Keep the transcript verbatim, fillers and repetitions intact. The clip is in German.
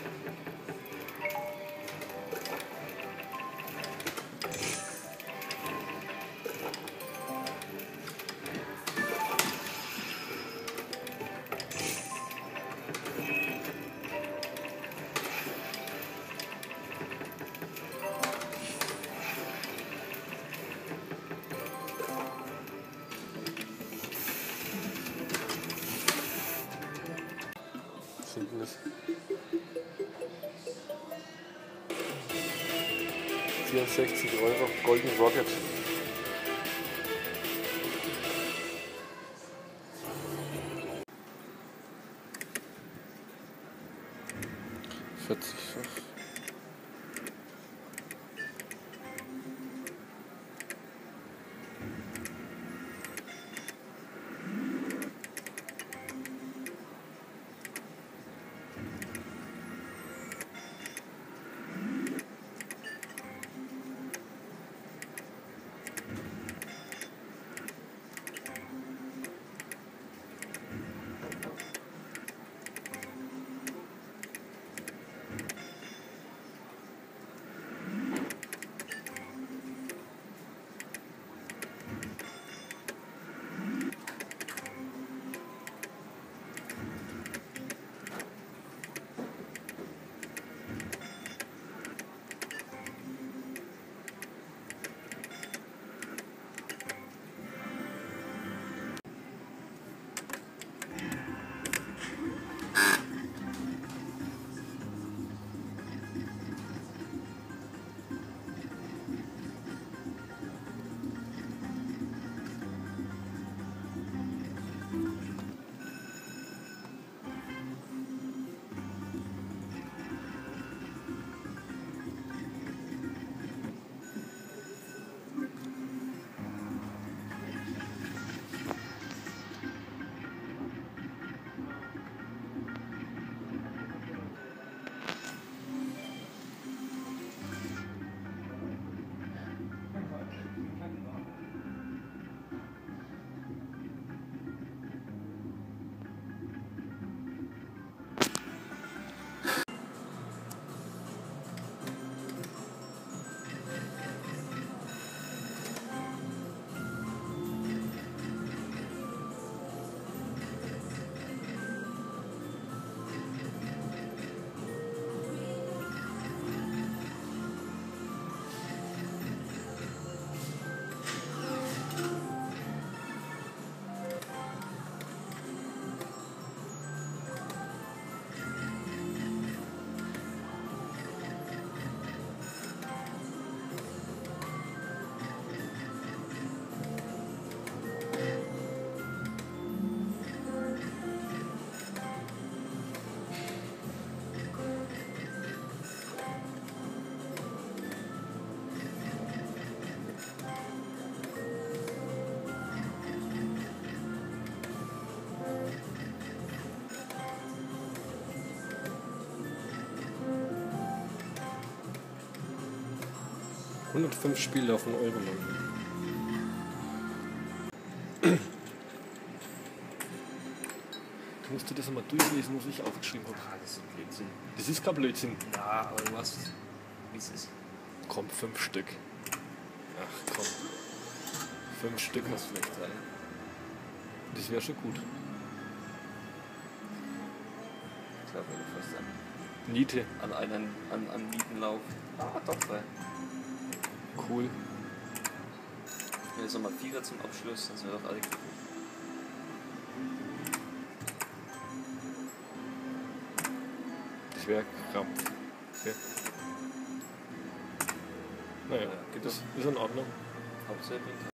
Das vierundsechzig Euro Golden Rocket. vierzig-fach. hundertfünf Spiele auf einen Euro, Mann. Du musst dir das einmal durchlesen, was ich aufgeschrieben habe. Ah, das ist Blödsinn. Das ist kein Blödsinn. Ja, aber du weißt, wie es ist. Komm, fünf Stück. Ach komm. Fünf Stück muss vielleicht sein. Das wäre schon gut. Ich glaube, wenn du fast an, Niete. an einen an, an Nietenlauf. Ah, doch zwei. Cool. Jetzt nochmal Vierer zum Abschluss, dann sind wir doch alle glücklich. Das wäre Krampf. Okay. Naja, Ja, geht das ist in Ordnung. Hauptsächlich.